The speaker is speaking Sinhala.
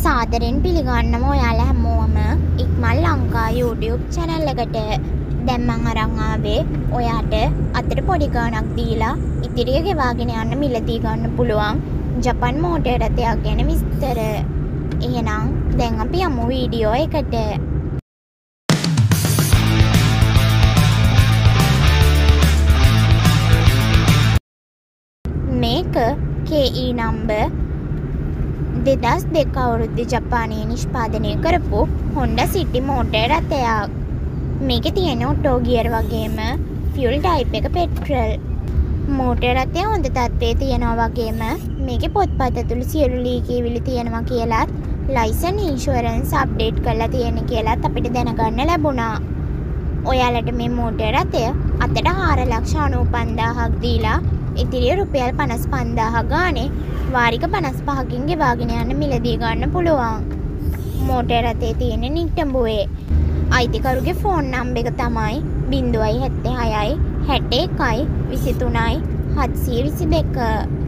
සාදරයෙන් පිළිගන්නම ඔයාලා හැමෝම ඉක්මන් ලංකා YouTube channel එකට. දැන් මම අරන් ආවේ ඔයාට අතට පොඩි ගාණක් දීලා ඉතිරිය ගෙවාගෙන යන්න මිලදී ගන්න පුළුවන් ජපන් මෝටර් රථයක් ගැන විස්තර. එහෙනම් දැන් අපි යමු වීඩියෝ එකට. මේක KE number 2002 අවුරුද්දේ ජපානයේ නිෂ්පාදනය කරපු Honda City මෝටර් රථයක්. මේකේ තියෙන ඔටෝ ගියර් වගේම ෆියුල් ටයිප් එක පෙට්‍රල්. මෝටර් රථය හොඳ තත්ත්වයේ තියෙනවා වගේම මේකේ පොත්පත් ඇතුළේ සියලු ලීකේවිලි තියෙනවා කියලාත් ලයිසන් ඉන්ෂුරන්ස් අප්ඩේට් කරලා තියෙන කියලාත් අපිට දැනගන්න ලැබුණා. ඔයාලට මේ මෝටර් රථය අතට 4,95,000ක් දීලා ඉතිරිය රුපියල් 55,000 ගානේ වාරික 55කින් ගෙවාගෙන යන්න මිලදී ගන්න පුළුවන්. මෝටර් රථයේ තියෙන නිට්ටඹුවේ අයිතිකරුගේ ෆෝන් නම්බර් එක තමයි 076 61 23 722.